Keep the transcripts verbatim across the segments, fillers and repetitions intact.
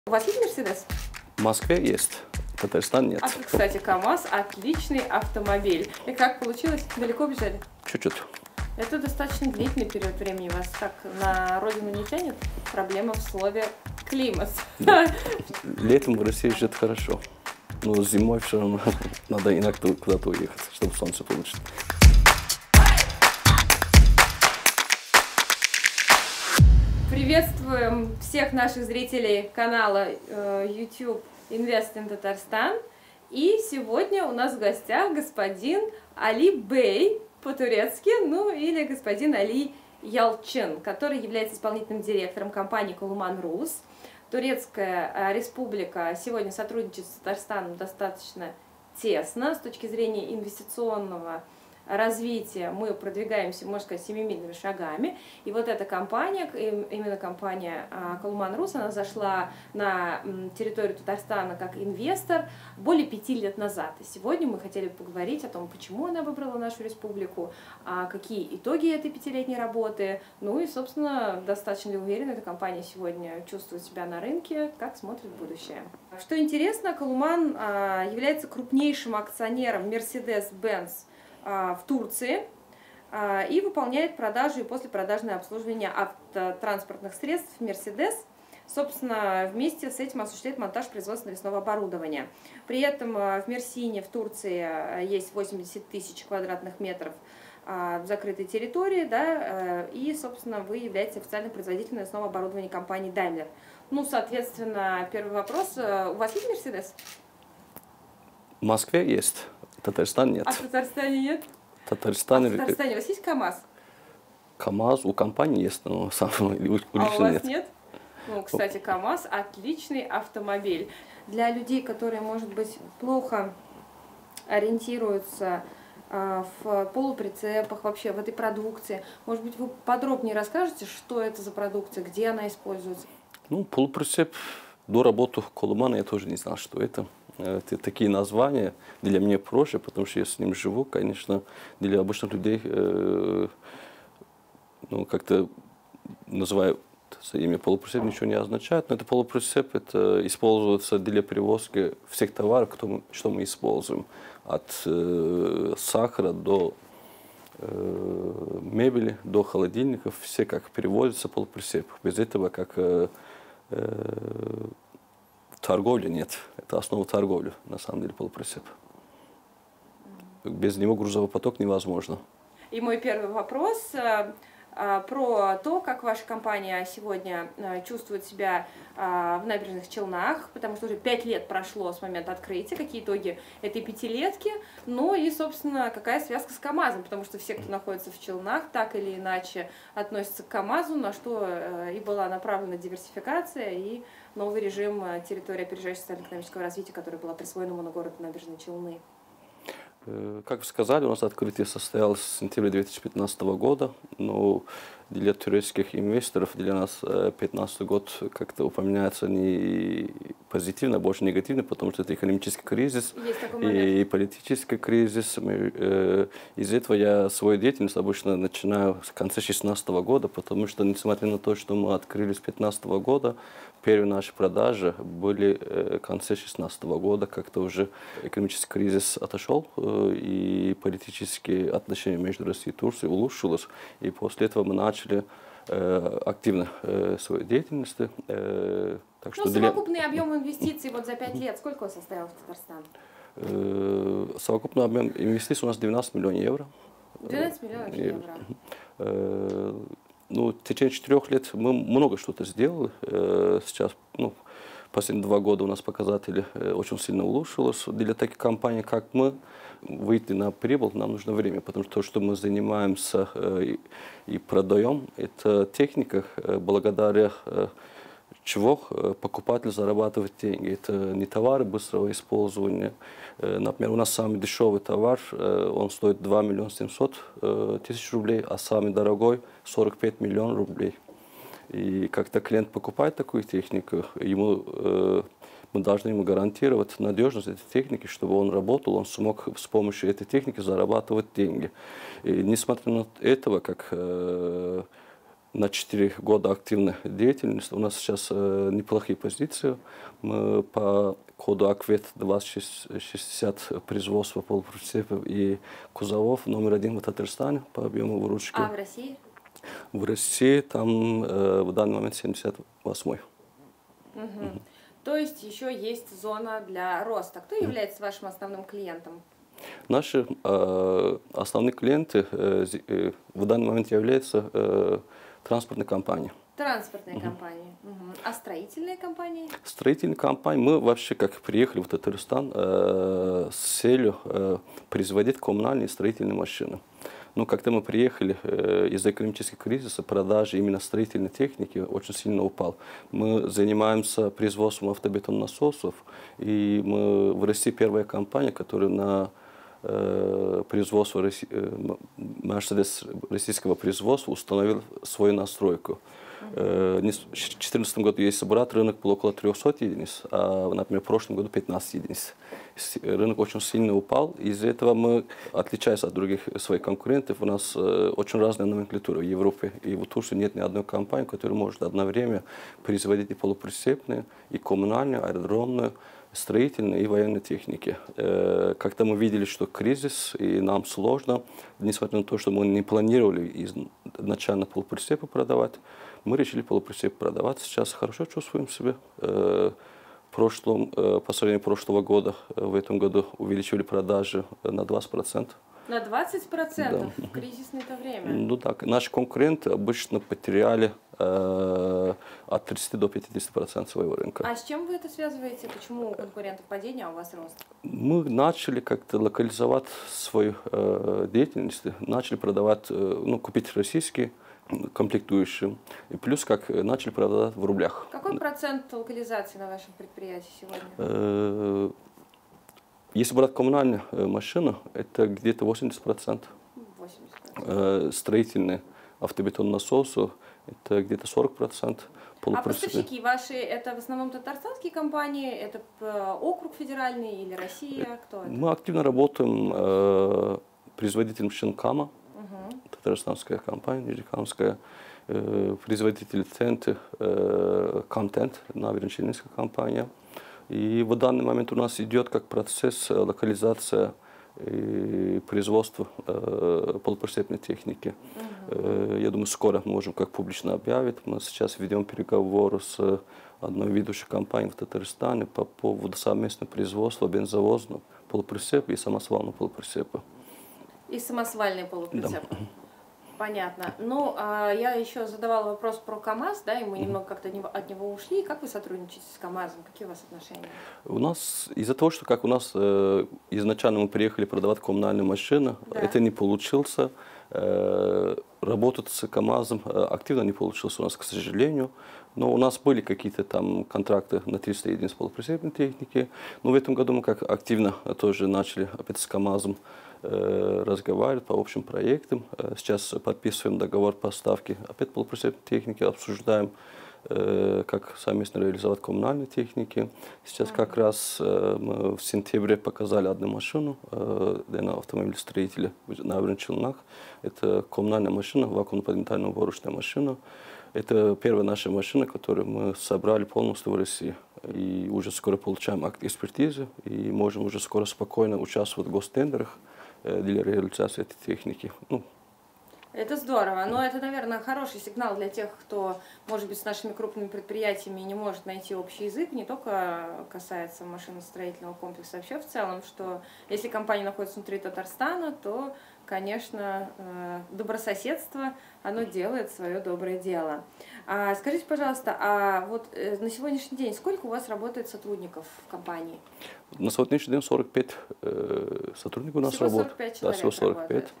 У вас есть Мерседес? В Москве есть, в Татарстане нет. А, кстати, КамАЗ – отличный автомобиль. И как получилось? Далеко бежали? Чуть-чуть. Это достаточно длительный период времени. Вас так на родину не тянет? Проблема в слове «климат». Да. Летом в России жить хорошо. Но зимой все равно надо иногда куда-то уехать, чтобы солнце получить. Приветствуем всех наших зрителей канала э, YouTube Invest in Татарстан. И сегодня у нас в гостях господин Али Бей, по-турецки, ну или господин Али Ялчин, который является исполнительным директором компании Колуман Рус. Турецкая республика сегодня сотрудничает с Татарстаном достаточно тесно с точки зрения инвестиционного развития. Мы продвигаемся, можно сказать, семимильными шагами. И вот эта компания, именно компания Колуман Рус, она зашла на территорию Татарстана как инвестор более пяти лет назад. И сегодня мы хотели поговорить о том, почему она выбрала нашу республику, какие итоги этой пятилетней работы. Ну и, собственно, достаточно ли уверена эта компания сегодня чувствует себя на рынке, как смотрит в будущее. Что интересно, Колуман является крупнейшим акционером Mercedes-Benz в Турции и выполняет продажу и послепродажное обслуживание автотранспортных средств Mercedes. Собственно, вместе с этим осуществляет монтаж производства навесного оборудования. При этом в Мерсине, в Турции, есть восемьдесят тысяч квадратных метров закрытой территории, да, и, собственно, вы являетесь официальным производителем навесного оборудования компании Daimler. Ну, соответственно, первый вопрос. У вас есть Mercedes? В Москве есть. В Татарстане нет. А в Татарстане нет? В Татарстане... А в Татарстане у вас есть КамАЗ? КамАЗ у компании есть, но сам у лично А у вас нет. нет? Ну, кстати, КамАЗ – отличный автомобиль. Для людей, которые, может быть, плохо ориентируются в полуприцепах, вообще в этой продукции, может быть, вы подробнее расскажете, что это за продукция, где она используется? Ну, полуприцеп, до работы в Колумане я тоже не знал, что это. Это такие названия для меня проще, потому что я с ним живу, конечно, для обычных людей, э, ну, как-то называю имя полуприцеп, ничего не означает, но это полуприцеп, это используется для перевозки всех товаров, что мы, что мы используем, от э, сахара до э, мебели, до холодильников, все как переводится полуприцеп. Без этого как э, э, торговли нет. Это основа торговли, на самом деле, полуприцеп. Без него грузовой поток невозможно. И мой первый вопрос э, э, про то, как ваша компания сегодня э, чувствует себя э, в Набережных Челнах, потому что уже пять лет прошло с момента открытия, какие итоги этой пятилетки, ну и, собственно, какая связка с КамАЗом, потому что все, кто находится в Челнах, так или иначе относятся к КамАЗу, на что э, и была направлена диверсификация, и новый режим территории опережающего социально-экономического развития, который была присвоена моногороду Набережные Челны. Как вы сказали, у нас открытие состоялось в сентябре две тысячи пятнадцатого года, но для турецких инвесторов, для нас две тысячи пятнадцатый год как-то упоминается не позитивно, а больше негативно, потому что это экономический кризис и политический кризис. Из-за этого я свою деятельность обычно начинаю с конца две тысячи шестнадцатого года, потому что, несмотря на то, что мы открылись с две тысячи пятнадцатого года, первые наши продажи были в конце две тысячи шестнадцатого года, как-то уже экономический кризис отошел, и политические отношения между Россией и Турцией улучшились, и после этого мы начали э, активно э, свою деятельность. Э, так ну, что совокупный для... объем инвестиций вот за пять лет, сколько он составил в Татарстан? Э, совокупный объем инвестиций у нас двенадцать миллионов евро. двенадцать миллионов евро. Э, ну, в течение четырех лет мы много что-то сделали. Э, сейчас, ну, последние два года у нас показатели очень сильно улучшились. Для таких компаний, как мы, выйти на прибыль нам нужно время, потому что то, что мы занимаемся и, и продаем, это техника, благодаря чего покупатель зарабатывает деньги. Это не товары быстрого использования. Например, у нас самый дешевый товар, он стоит два миллиона семьсот тысяч рублей, а самый дорогой сорок пять миллионов рублей. И когда клиент покупает такую технику, ему, э, мы должны ему гарантировать надежность этой техники, чтобы он работал, он смог с помощью этой техники зарабатывать деньги. И несмотря на этого, как э, на четыре года активной деятельности. У нас сейчас э, неплохие позиции. Мы по коду АКВЭД двадцать шестьдесят производства полуприцепов и кузовов номер один в Татарстане по объему выручки. А в России? В России там э, в данный момент семьдесят восьмой. Угу. Угу. То есть еще есть зона для роста. Кто является вашим основным клиентом? Наши э, основные клиенты э, э, в данный момент являются э, транспортные компании. Транспортные угу. компании. Угу. А строительные компании? Строительные компании. Мы вообще как приехали в Татарстан э, с целью э, производить коммунальные строительные машины. Но когда мы приехали, э, из-за экономического кризиса продажи именно строительной техники очень сильно упал. Мы занимаемся производством автобетоннасосов, и мы в России первая компания, которая на э, производство Росси... э, Мерседес российского производства установила свою настройку. В две тысячи четырнадцатом году, если брать, рынок был около трёхсот единиц, а, например, в прошлом году пятнадцать единиц. Рынок очень сильно упал, из-за этого мы, отличаясь от других своих конкурентов, у нас э, очень разная номенклатура в Европе. И в Турции нет ни одной компании, которая может одновременно производить и полуприцепные, и коммунальную, аэродромную, строительной и военной техники. Э, когда мы видели, что кризис и нам сложно, несмотря на то, что мы не планировали изначально полуприцепы продавать, мы решили полуприцеп продавать. Сейчас хорошо чувствуем себя. Э, в прошлом, э, по сравнению прошлого года, э, в этом году увеличили продажи на двадцать процентов. На двадцать процентов да. В кризисное-то время? Ну так, наши конкуренты обычно потеряли э, от тридцати до пятидесяти процентов своего рынка. А с чем вы это связываете? Почему у конкурентов падение, а у вас рост? Мы начали как-то локализовать свою э, деятельность, начали продавать, э, ну, купить российские комплектующие, и плюс как начали продавать в рублях. Какой процент локализации на вашем предприятии сегодня? Э, если брать коммунальную машину, это где-то восемьдесят процентов. восемьдесят процентов. Э, строительные автобетоннасосы, это где-то сорок процентов. А поставщики ваши, это в основном татарстанские компании, это округ федеральный или Россия? Кто это? Мы активно работаем э, производителем машин КАМА, угу. Татарстанская компания, Нижнекамская, э, производитель Тенты, э, Контент, Наверно-Челнинская компания. И в данный момент у нас идет как процесс локализация и производства э, полуприцепной техники. Угу. Э, я думаю, скоро мы можем как публично объявить. Мы сейчас ведем переговоры с одной ведущей компанией в Татарстане по поводу совместного производства бензовозного полуприцепа и самосвального полуприцепа. И самосвальные полуприцепы. Да. Понятно. Ну, а я еще задавала вопрос про КАМАЗ, да, и мы немного как-то от него ушли. Как вы сотрудничаете с КАМАЗом? Какие у вас отношения? У нас, из-за того, что как у нас э, изначально мы приехали продавать коммунальные машины, да. это не получилось. Э, работать с КАМАЗом э, активно не получилось у нас, к сожалению. Но у нас были какие-то там контракты на триста единиц полуприцепной техники. Но в этом году мы как активно тоже начали опять с КАМАЗом э, разговаривать по общим проектам. Э, сейчас подписываем договор поставки опять полуприцепной техники, обсуждаем, э, как совместно реализовать коммунальные техники. Сейчас mm-hmm. как раз э, мы в сентябре показали одну машину э, для автомобилестроителя на Наверно-Челнах. Это коммунальная машина, вакуумно-подметальная уборочная машина. Это первая наша машина, которую мы собрали полностью в России. И уже скоро получаем акт экспертизы и можем уже скоро спокойно участвовать в гостендерах для реализации этой техники. Ну, это здорово, но это, наверное, хороший сигнал для тех, кто, может быть, с нашими крупными предприятиями не может найти общий язык, не только касается машиностроительного комплекса, а вообще в целом, что если компания находится внутри Татарстана, то, конечно, добрососедство, оно делает свое доброе дело. А скажите, пожалуйста, а вот на сегодняшний день сколько у вас работает сотрудников в компании? На сегодняшний день сорок пять э, сотрудников у нас всего работает. сорок пять человек. Да, всего сорок пять. Работает.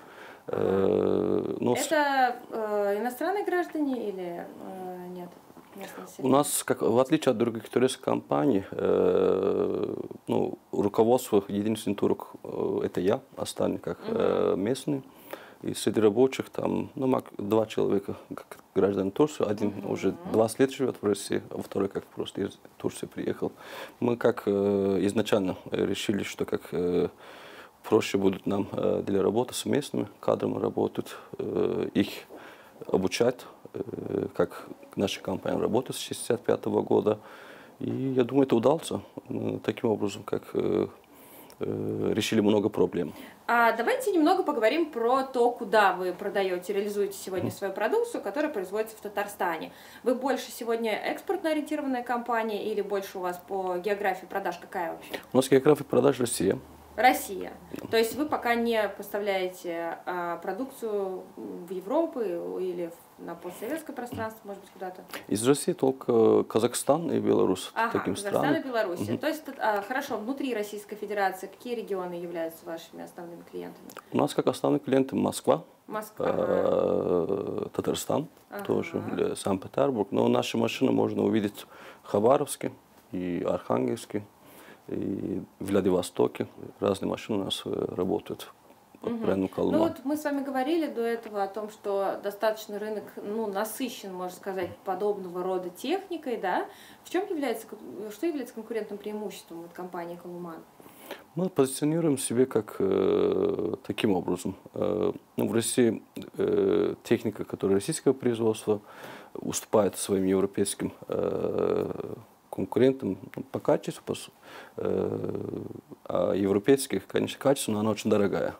Э, но Это э, иностранные граждане или э, нет? У нас, как, в отличие от других туристских компаний, э, ну, руководство единственный турок э, это я, остальные как э, местные. И среди рабочих там ну, два человека, как граждане Турции, один uh-huh. уже двадцать лет живет в России, а второй как просто из Турции приехал. Мы как э, изначально решили, что как э, проще будет нам э, для работы с местными кадрами работать, э, их обучать, э, как наша компания работает с шестьдесят пятого года. И я думаю, это удался. Мы таким образом, как э, э, решили много проблем. А давайте немного поговорим про то, куда вы продаете, реализуете сегодня свою продукцию, которая производится в Татарстане. Вы больше сегодня экспортно-ориентированная компания или больше у вас по географии продаж какая вообще? У нас география продаж Россия. Россия. То есть вы пока не поставляете а, продукцию в Европу или в- на постсоветское пространство, может быть, куда-то? Из России только Казахстан и Беларусь, Ага, таким Казахстан странам. и Белоруссия. То есть, а, хорошо, внутри Российской Федерации какие регионы являются вашими основными клиентами? У нас как основные клиенты Москва, Москва. Ага. э, Татарстан, Ага. тоже э, Санкт-Петербург. Но наши машины можно увидеть в Хабаровске и Архангельске, и в Владивостоке. Разные машины у нас э, работают под брендом Колыма. Ну вот мы с вами говорили до этого о том, что достаточно рынок, ну, насыщен, можно сказать, подобного рода техникой, да? В чем является, что является конкурентным преимуществом вот компании Колыман? Мы позиционируем себя как э, таким образом. Э, ну, в России э, техника, которая российского производства, уступает своим европейским э, конкурентам по качеству, по, э, а европейских, конечно, качество, но она очень дорогая.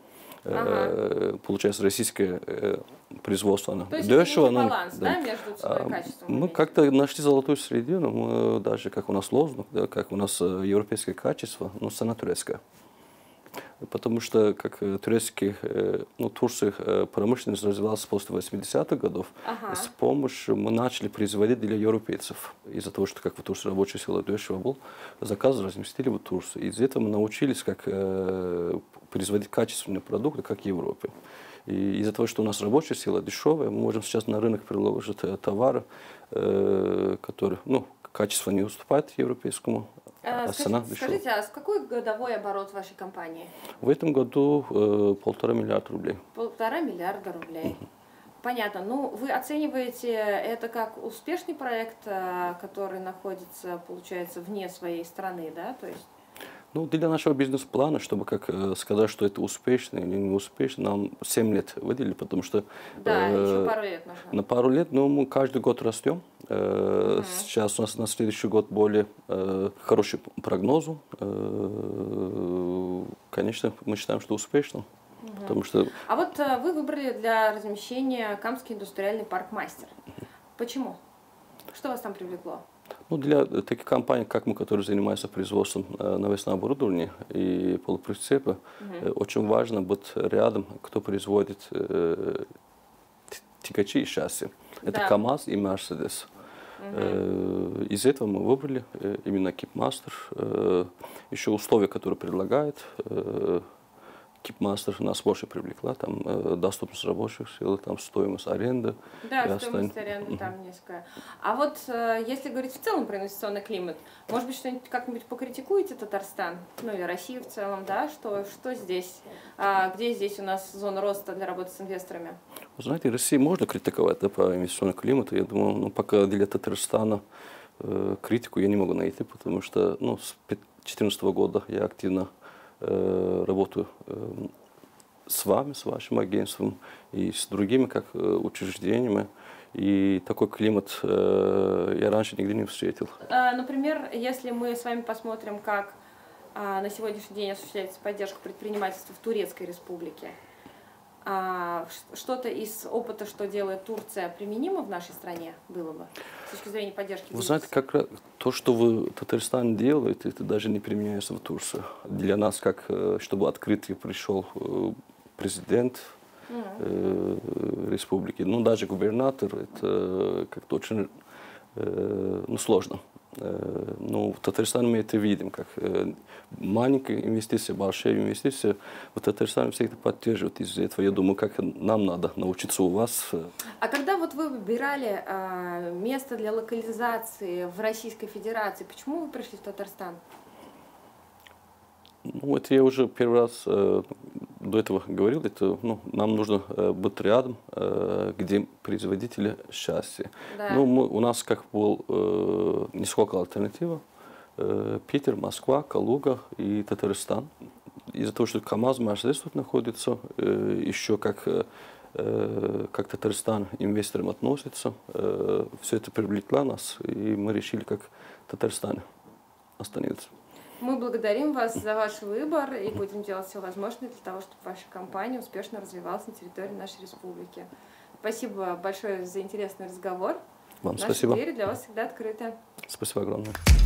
Ага. Получается, российское э, производство, оно То есть дешево. это оно, баланс, да, да, между ценой и качеством? Мы как-то нашли золотую середину, мы даже как у нас лозунг, да, как у нас европейское качество, но цена турецкая. Потому что как турецкий, ну, Турция промышленность развивалась после восьмидесятых годов. Ага. С помощью мы начали производить для европейцев. Из-за того, что как в Турции рабочая сила дешево был, заказы разместили в Турции. Из этого мы научились, как э, производить качественные продукты, как в Европе. И из-за того, что у нас рабочая сила дешевая, мы можем сейчас на рынок приложить товары, э, которые, ну, качество не уступает европейскому. А, скажите, скажите, а с какой годовой оборот вашей компании? В этом году э, полтора миллиарда рублей. Полтора миллиарда рублей. Понятно. Ну, вы оцениваете это как успешный проект, который находится, получается, вне своей страны, да? То есть... Ну, для нашего бизнес-плана, чтобы как сказать, что это успешно или не успешно, нам семь лет выделили, потому что... Да, э, еще пару лет нужно. На пару лет, но мы каждый год растем. Э, угу. Сейчас у нас на следующий год более э, хороший прогноз. Э, конечно, мы считаем, что успешно. Угу. Потому что... А вот э, вы выбрали для размещения Камский индустриальный парк «Мастер». Почему? Что вас там привлекло? Ну, для таких компаний, как мы, которые занимаются производством э, навесного оборудования и полуприцепа, угу. э, очень важно быть рядом, кто производит э, тягачи и шасси. Это да. КАМАЗ и Мерседес. Угу. Э, из этого мы выбрали э, именно Кипмастер. Э, еще условия, которые предлагает э, Кипмастер, нас больше привлекла, там э, доступность рабочих сил, там стоимость аренды. Да, стоимость аренды uh-huh. там низкая. А вот э, если говорить в целом про инвестиционный климат, может быть, что-нибудь как-нибудь покритикуете Татарстан, ну или Россию в целом, да, что, что здесь, а, где здесь у нас зона роста для работы с инвесторами? Вы знаете, Россию можно критиковать, да, по инвестиционному климату, я думаю, ну, пока для Татарстана э, критику я не могу найти, потому что, ну, с две тысячи четырнадцатого года я активно работаю с вами, с вашим агентством и с другими как учреждениями. И такой климат я раньше нигде не встретил. Например, если мы с вами посмотрим, как на сегодняшний день осуществляется поддержка предпринимательства в Турецкой Республике, что-то из опыта, что делает Турция, применимо в нашей стране было бы с точки зрения поддержки бизнеса? Вы знаете, как раз то, что вы Татарстан делаете, это даже не применяется в Турции. Для нас, как чтобы открытый пришел президент mm-hmm. республики, ну даже губернатор, это как-то очень ну, сложно. Ну, в Татарстане мы это видим, как маленькие инвестиции, большие инвестиции. В Татарстане всегда поддерживают из-за этого. Я думаю, как нам надо научиться у вас. А когда вот вы выбирали а, место для локализации в Российской Федерации, почему вы пришли в Татарстан? Ну, это я уже первый раз э, до этого говорил. Это, ну, нам нужно э, быть рядом, э, где производители счастья. Да. Ну, мы, у нас как был э, несколько альтернатив. Э, Питер, Москва, Калуга и Татарстан. Из-за того, что КАМАЗ, Мерседес тут находится, э, еще как э, как Татарстан инвесторам относится. Все это привлекло нас, и мы решили, как Татарстан останется. Мы благодарим вас за ваш выбор и будем делать все возможное для того, чтобы ваша компания успешно развивалась на территории нашей республики. Спасибо большое за интересный разговор. Вам Наши спасибо. двери для вас всегда открыты. Спасибо огромное.